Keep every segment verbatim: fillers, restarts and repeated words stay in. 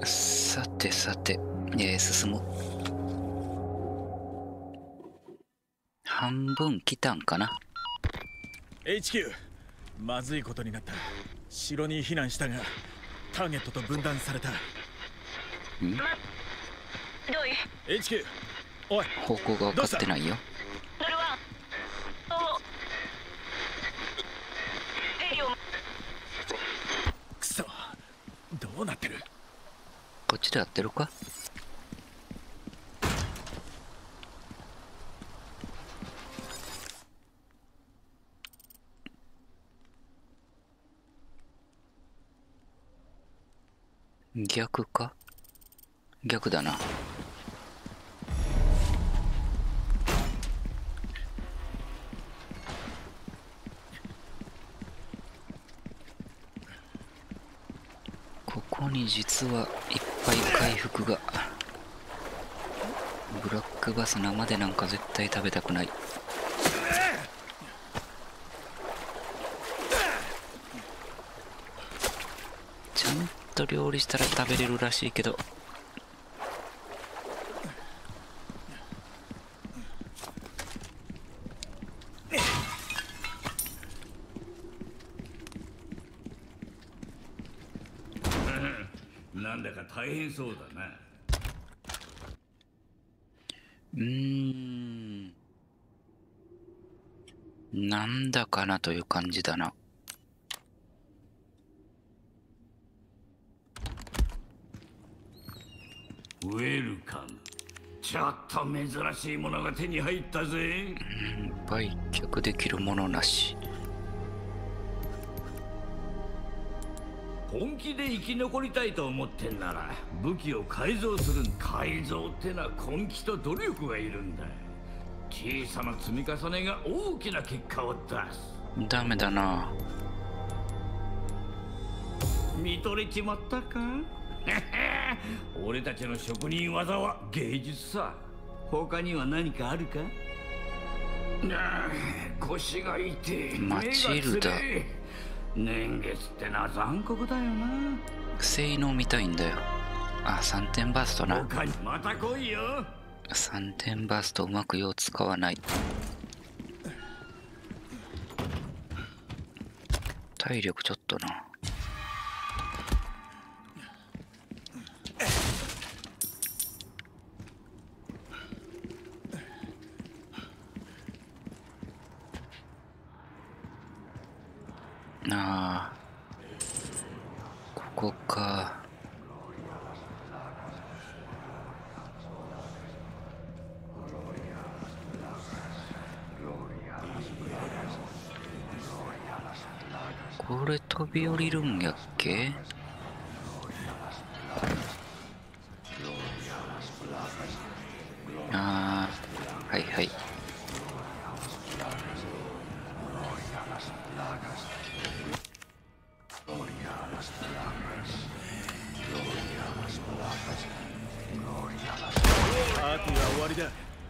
さてさて、えー、進む。半分来たんかな。 エイチキュー、 まずいことになった。城に避難したがターゲットと分断された。ん？ どういエイチキュー、 おい、 方向が分かってないよ。 ドルワンおヘリオくそ、どうなってる？ こっちで合ってるか。逆か。逆だな。ここに実はいっぱい回復が。ブラックバス生でなんか絶対食べたくない。ちゃんと料理したら食べれるらしいけど。 なんだか大変そうだな。 うーん。なんだかなという感じだな。 ウェルカム。ちょっと珍しいものが手に入ったぜ。 うん、売却できるものなし。 本気で生き残りたいと思ってんなら武器を改造するん。改造ってのは根気と努力がいるんだ。小さな積み重ねが大きな結果を出す。 ダメだな。 見とれちまったか。俺たちの職人技は芸術さ。他には何かあるか。ああ、腰が痛い。 マチルダ。 年月ってのは残酷だよな。 性能見たいんだよ。あ、さんてんバーストな。 他にまた来いよ。 さんてんバーストうまくよう使わない。体力ちょっとな。ああ、ここか。これ飛び降りるんやっけ。ああ、はいはい。 パーティーは終わりだ。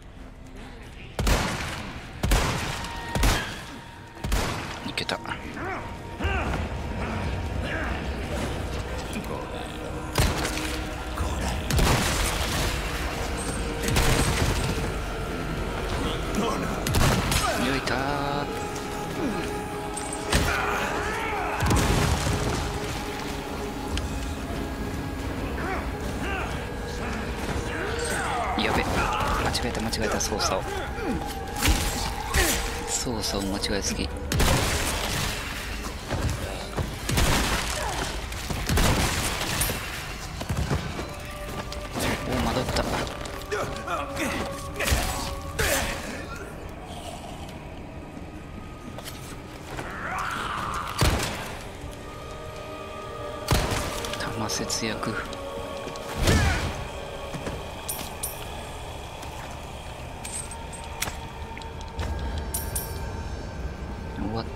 いけた。よいたー。やべ、間違えた間違えた。操作を操作を間違えすぎ。おお、惑った。弾節約。終わった？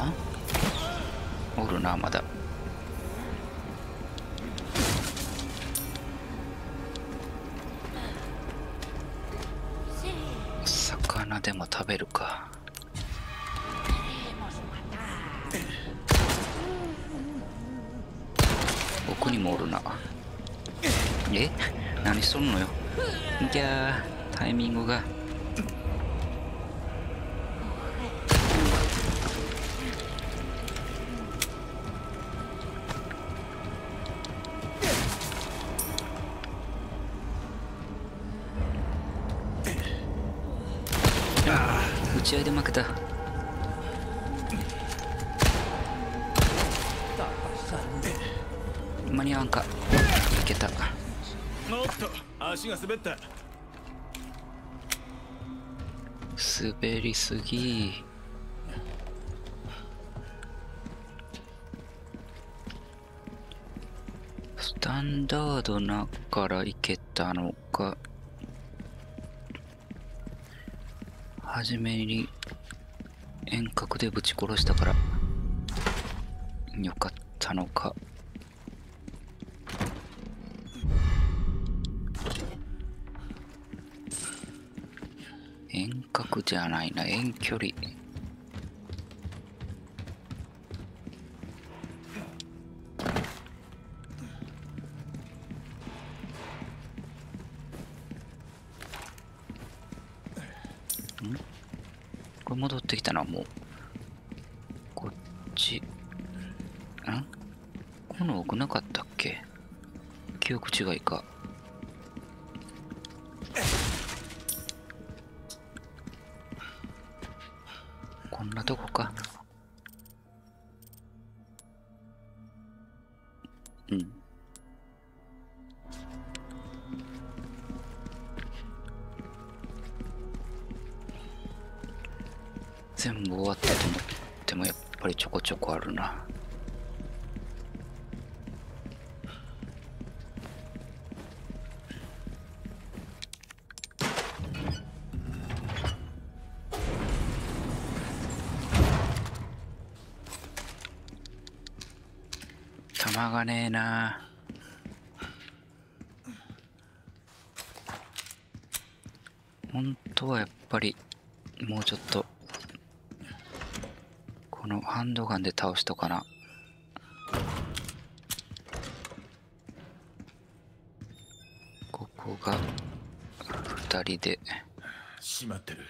おるな、まだ。魚でも食べるか。奥にもおるな。 え、何しとんのよ。いやー、タイミングが。打ち合いで負けた。間に合わんか。いけた。 おっと、足が滑った。 滑りすぎ。スタンダードなからいけたのか、初めに遠隔でぶち殺したからよかったのか。遠隔じゃないな、遠距離。ん？これ戻ってきたのはもうこっち。ん？この奥なかったっけ？記憶違いか。こんなとこか。うん。全部終わったと思ってもやっぱりちょこちょこあるな。弾がねえな。本当はやっぱりもうちょっとこのハンドガンで倒しとかな。ここがふたりで閉まってる。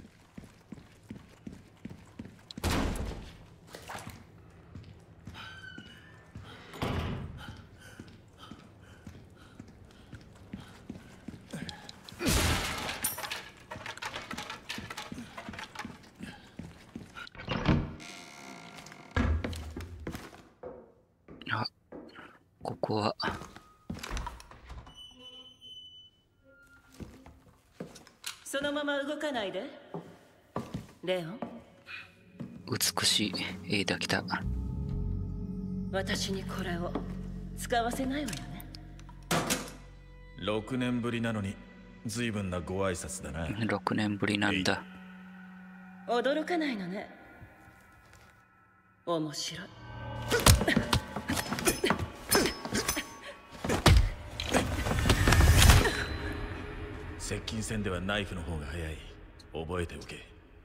あ、ここはそのまま動かないでレオン。 美しいエイダ来た。 私にこれを使わせないわよね。 ろくねんぶりなのに随分なご挨拶だな。 ろくねんぶりなんだ。 驚かないのね。面白い。 接近戦ではナイフの方が早い。覚えておけ。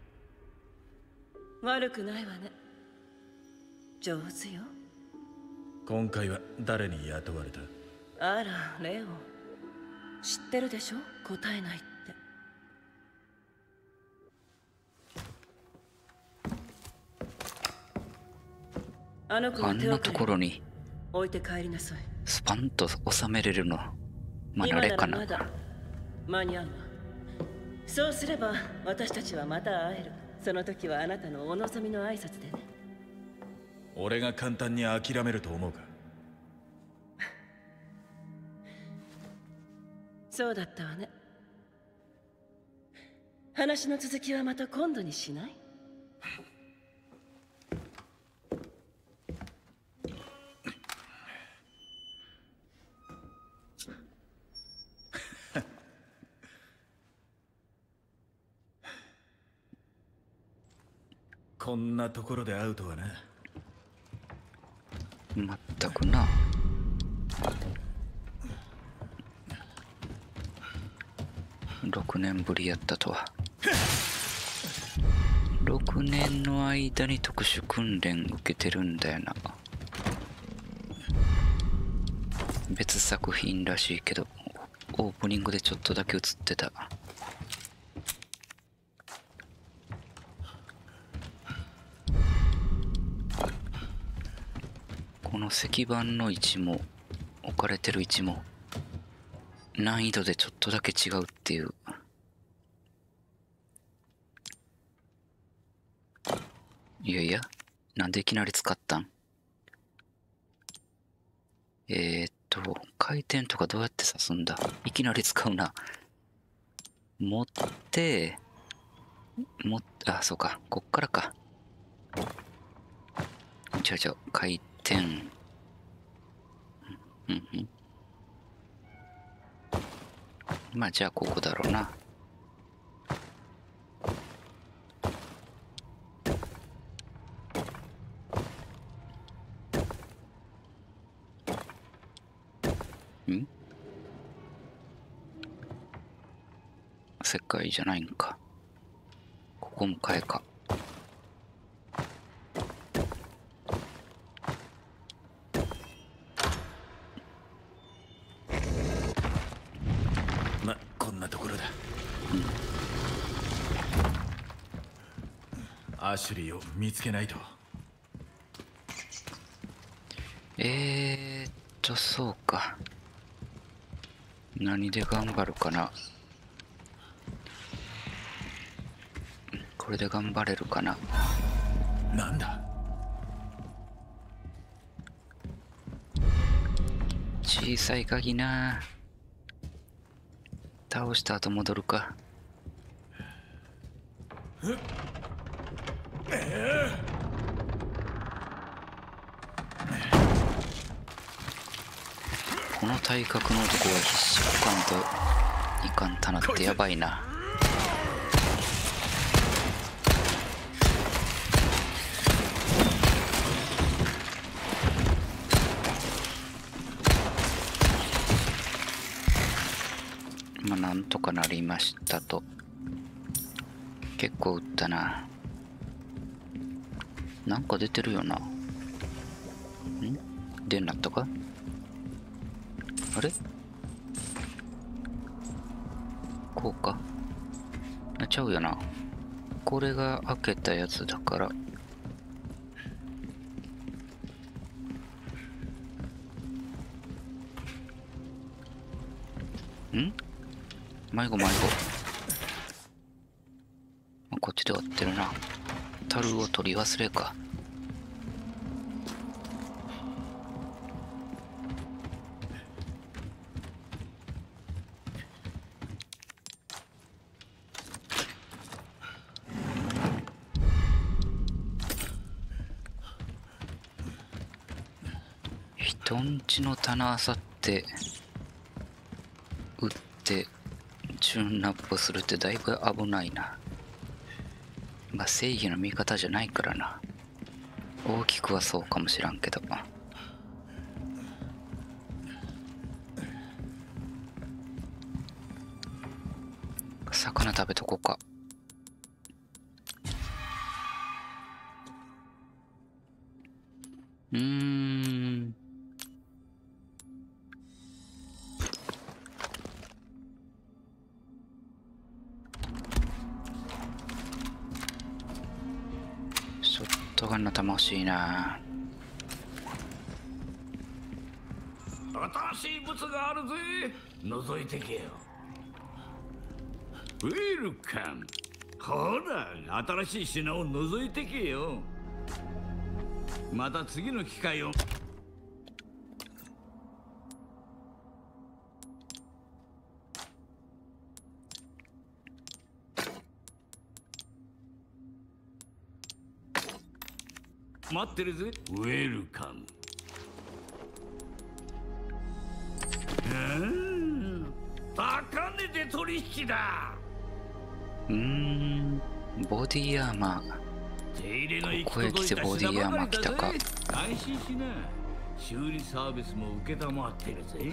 悪くないわね。上手よ。 今回は誰に雇われた？ あらレオン、知ってるでしょ、答えないって。あの子あんなところにに置いて帰りなさい。 スパンと収めれるのまあ今なあれからな。 まだ間に合うわ。そうすれば私たちはまた会える。その時はあなたのお望みの挨拶でね。 俺が簡単に諦めると思うか？ そうだったわね。話の続きはまた今度にしない？ こんなところで会うとはな。 まったくな。ろくねんぶりやったとは。ろくねんの間に特殊訓練受けてるんだよな。 別作品らしいけど、オープニングでちょっとだけ映ってた。この石板の位置も置かれてる位置も難易度でちょっとだけ違うっていう。いやいや、なんでいきなり使ったん？えー、っと、回転とかどうやって刺すんだ？いきなり使うな。持って、もっ、あ、そうか、こっからか。ちょいちょい、回転。うんうん。まあ、じゃあ、ここだろうな。ん？世界じゃないんか。ここも替えか。 ま、こんなところだ。うん、アシュリーを見つけないと。 えーっと、そうか。何で頑張るかな。これで頑張れるかな。 なんだ？ 小さい鍵な。倒した後戻るか。この体格の男は必死こかんといかんたなってやばいな。まあなんとかなりましたと。結構撃ったな。なんか出てるよな。ん？出んなったか？あれ？こうか。あ、ちゃうよな。これが開けたやつだから。ん？迷子迷子。こっちで割ってるな。樽を取り忘れか。人んちの棚あさって撃ってチューンナップするってだいぶ危ないな。まあ正義の味方じゃないからな。大きくはそうかもしらんけど。魚食べとこうか。うーん。ショットガンの弾欲しいな。 新しい物があるぜ。覗いてけよ。ウェルカム。ほら、新しい品を覗いてけよ。また次の機会を。待ってるぜ。ウェルカム。うん、高値で取引だ。 うーん、ボディアーマー。ここへ来てボディアーマー来たか。 安心しな。修理サービスも受けたまってるぜ。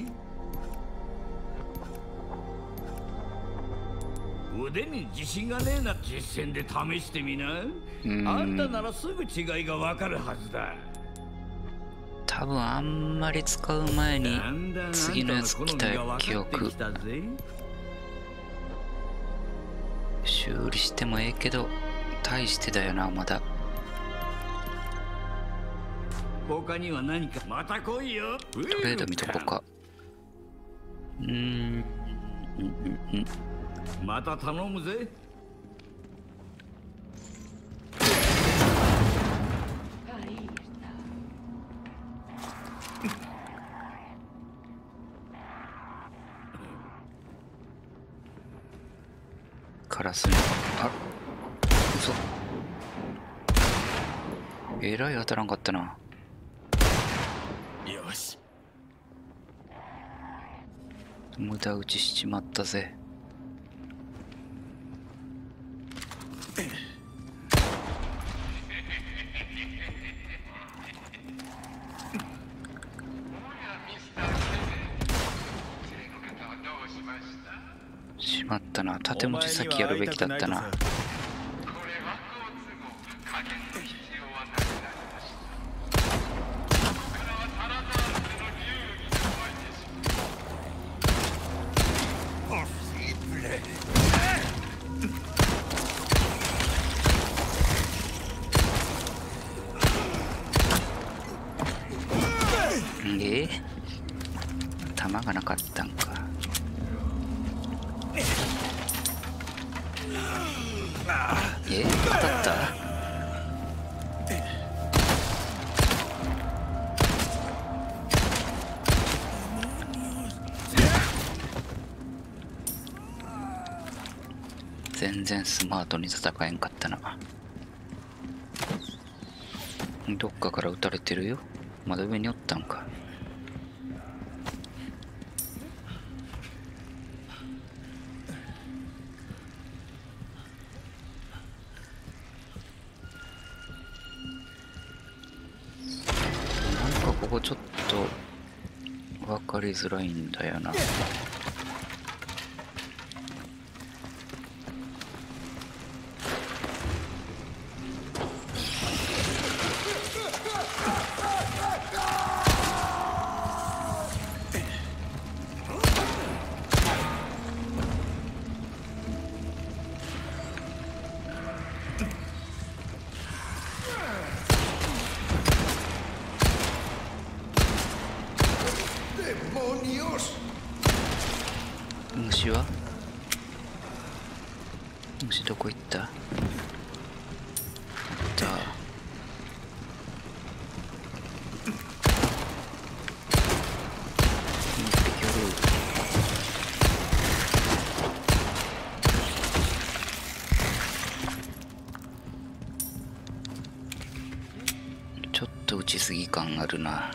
腕に自信がねえな。実戦で試してみな。あんたならすぐ違いがわかるはずだ。 多分あんまり使う前にだんだん次のやつ来た記あんたの好みが分かって憶きたぜ。 修理してもええけど大してだよな。まだ他には何か。また来いよ。 トレード見とこうか。うーんうんうんうん。 また頼むぜ。 カラスに、あ、嘘。えらい当たらんかったな。 よし。 無駄打ちしちまったぜ。しまったな。盾持ち先やるべきだったな。ええ、弾がなかったんか。え、当たった？全然スマートに戦えんかったな。どっかから撃たれてるよ。まだ上におったんか。なんかここちょっと分かりづらいんだよな。虫は？虫どこ行った？行った。一匹おる。ちょっと打ちすぎ感あるな。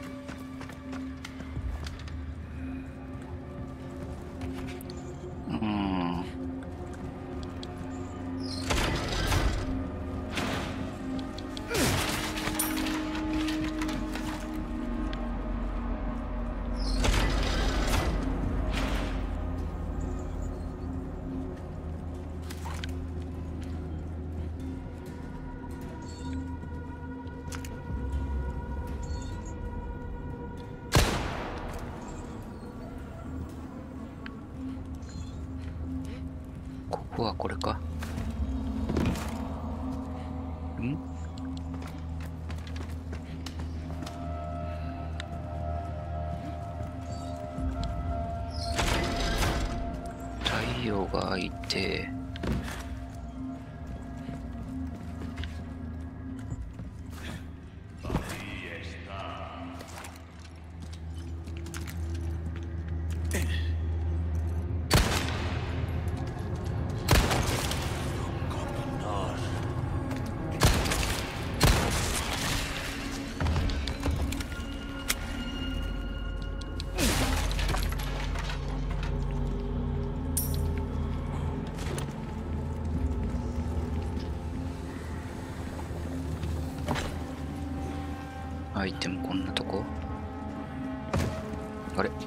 ここはこれか。ん？太陽が開いて、アイテムこんなとこ？あれ？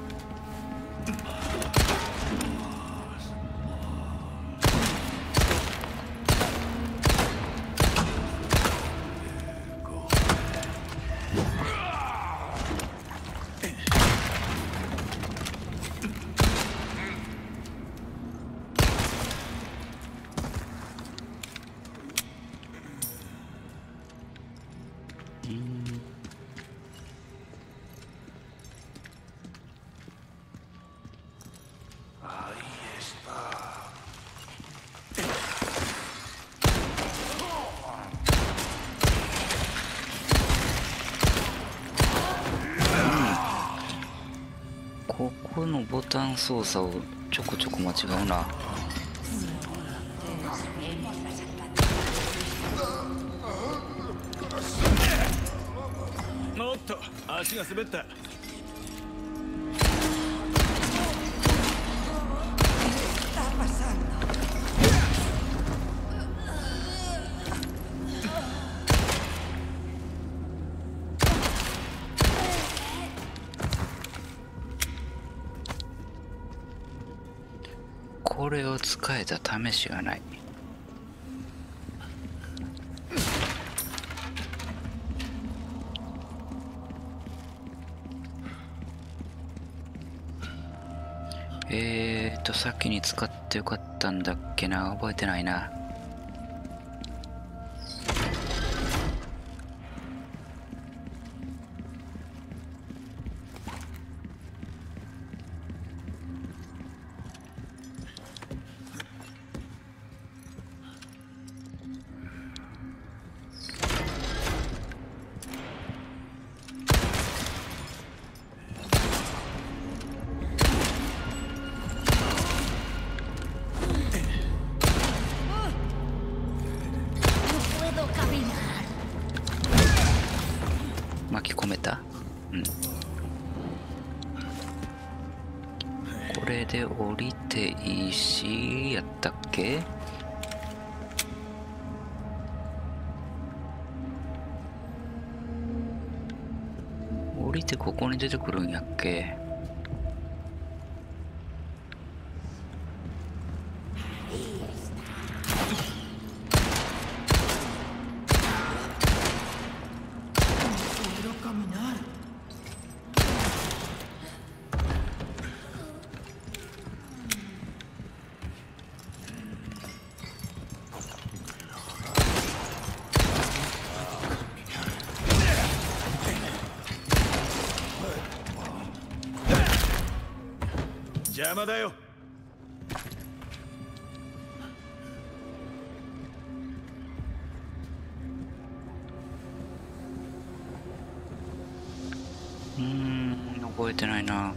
ここのボタン操作をちょこちょこ間違うな。 おっと、足が滑った。 これを使えた試しがない。えーと先に使ってよかったんだっけな、覚えてないな。巻き込めた。うん。これで降りていいし、やったっけ？降りてここに出てくるんやっけ？ 邪魔だよ。 うーん、覚えてないな。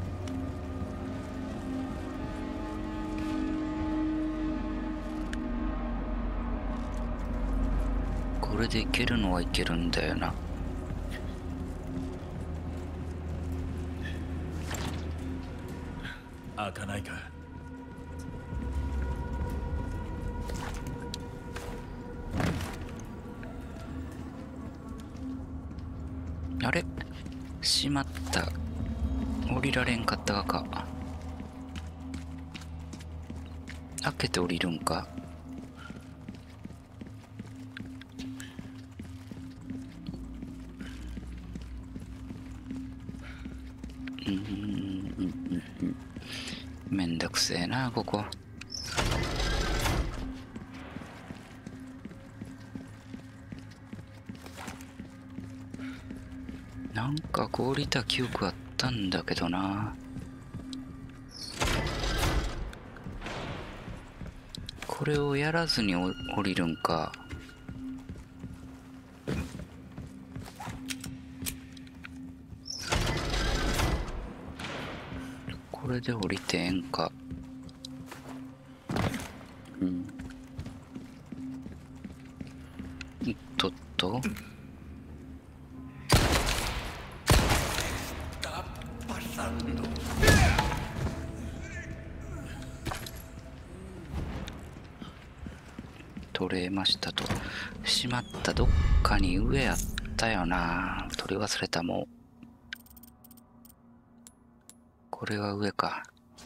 これでいけるのはいけるんだよな。 開かないか。 あれ？しまった。降りられんかったがか。開けて降りるんか。うんうんうんうん。めんどくせえな、ここ。なんかこう降りた記憶あったんだけどな。これをやらずに降りるんか。これで降りてえんか。うん。いっとっと。取れましたと。しまった、どっかに上あったよな。取り忘れた。もうこれは上か。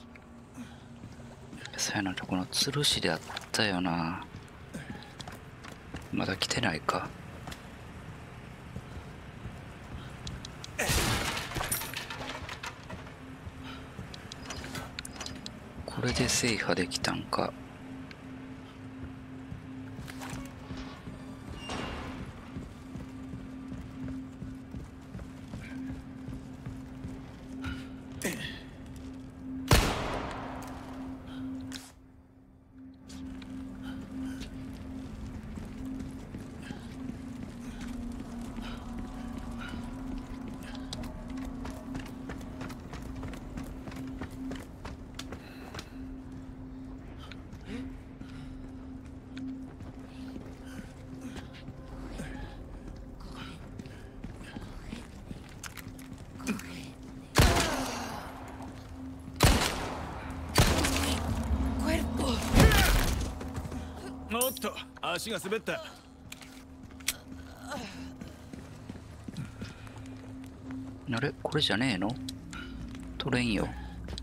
そうやな、この吊るしであったよな。まだ来てないか。これで制覇できたんか。 おっと、足が滑った。 あれこれじゃねえの？取れんよ。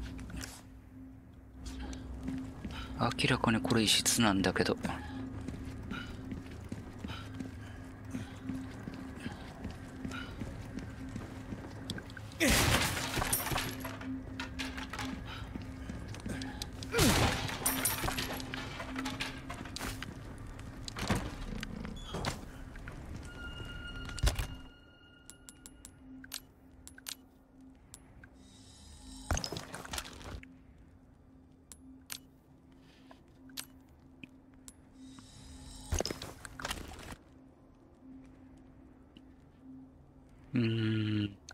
明らかにこれ異質なんだけど。うーん。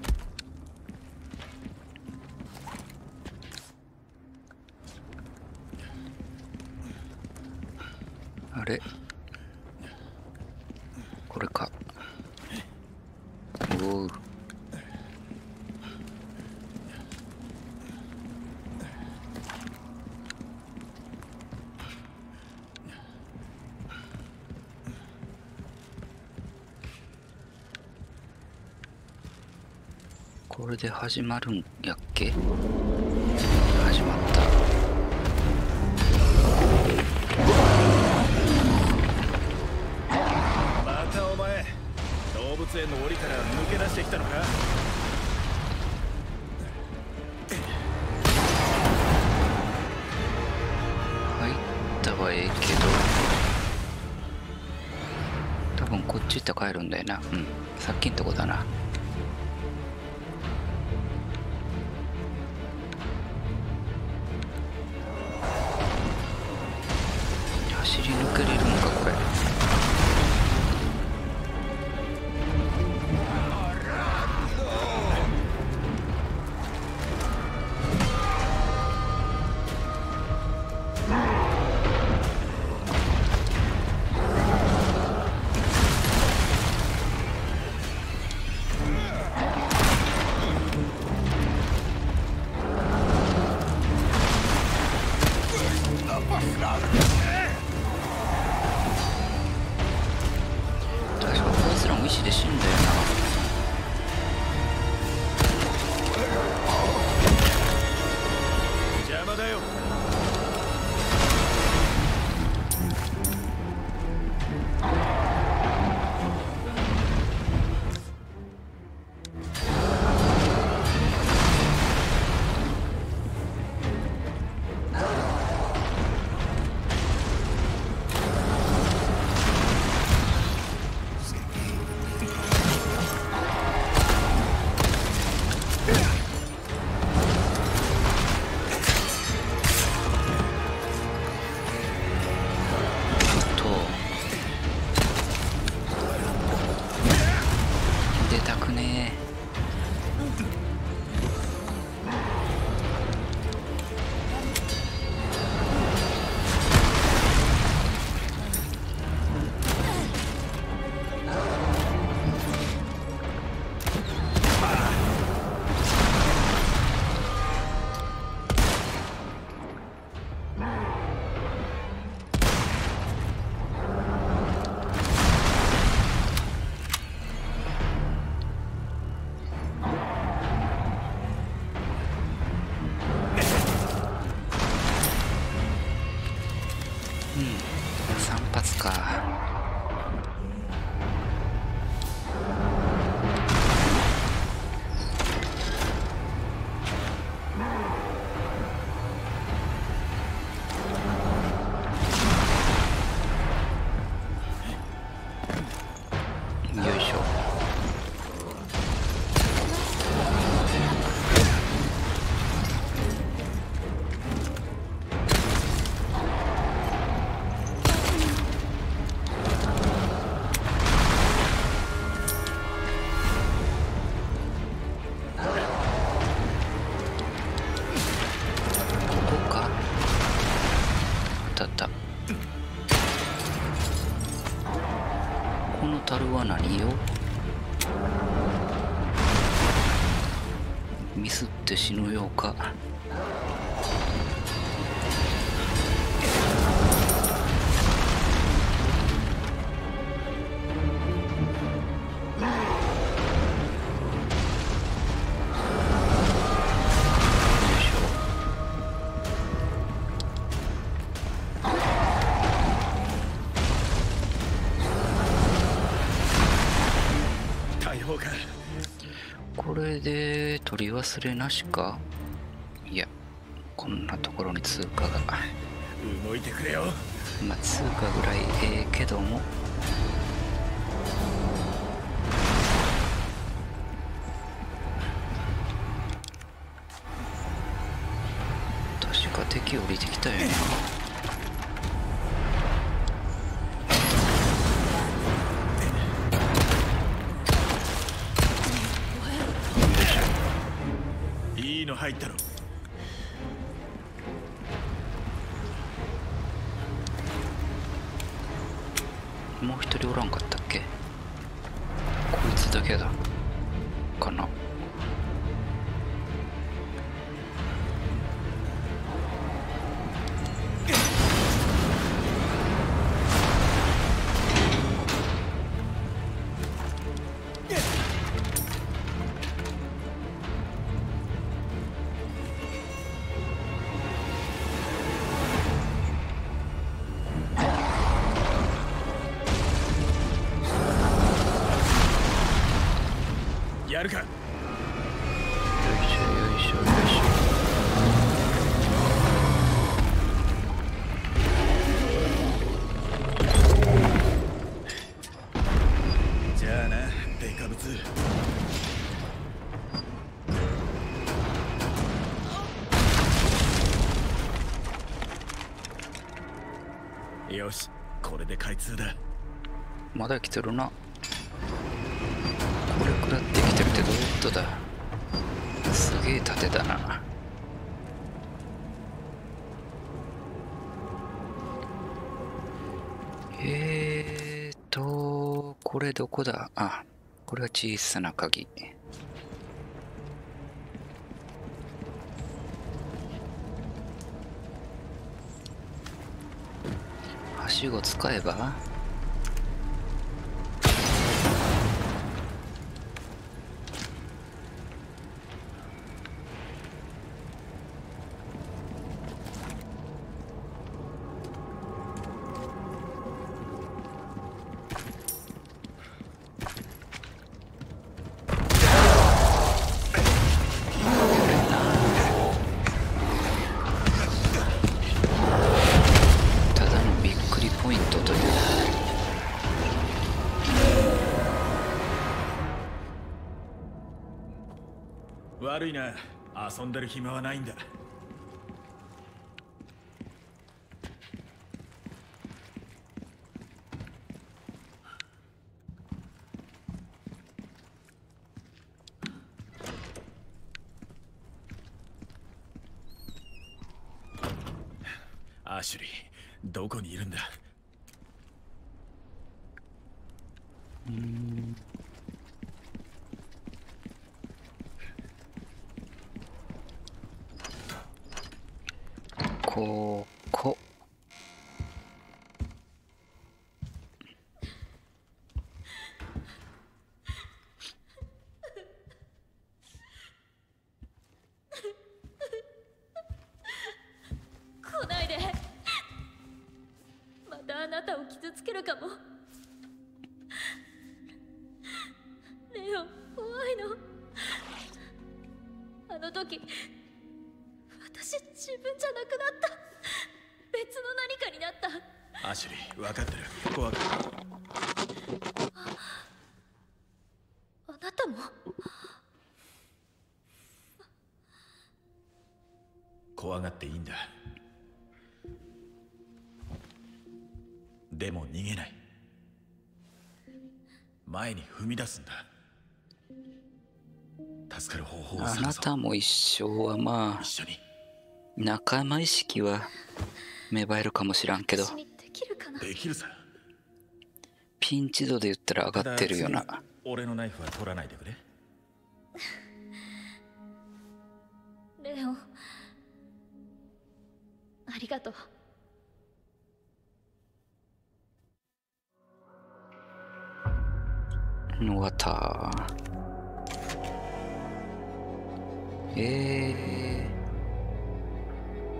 あれこれか。おう。これで始まるんやっけ？始まった。 またお前、動物園の檻から抜け出してきたのか？ 入ったはええけど、多分こっち行ったら帰るんだよな。うん、さっきんとこだな。走り抜けれるのかこれ。確かこいつらも石で死んだよな。 邪魔だよ。出たくねえ。うん、さん発か。よいしょ。ここか。あったあった。この樽は何よ。ミスって死ぬようか。 れで取り忘れなしか。いや、こんなところに通貨が。 動いてくれよ。 まあ通貨ぐらいええけども。確か敵降りてきたよな。 いいの入ったろ。 もう一人おらんかったっけ。こいつだけだかな。 やるか。 よいしょよいしょよいしじゃあな、デカブツ。よし、これで開通だ。 まだ来てるな。これ食らってきてるってどういうことだ。すげえ盾だな。えーとこれどこだ。あ、これは小さな鍵。はしご使えば悪いな、遊んでる暇はないんだ。アシュリー、どこにいるんだ。 うーん、ここ。 来ないで。またあなたを傷つけるかも。レオン、怖いの。あの時私自分じゃなくなった。別の何かになった。 アシュリー、分かってる。怖があなたも。 怖がっていいんだ。でも逃げない。前に踏み出すんだ。助かる方法をあ探そう。 なたも一生はまあ一緒に。 仲間意識は芽生えるかもしらんけど、 私にできるかな。 できるさ。 ピンチ度で言ったら上がってるよな。 ただ次俺のナイフは取らないでくれ。 レオン、ありがとう。 終わった。え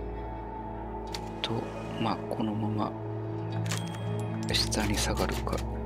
ーとまあこのまま下に下がるか。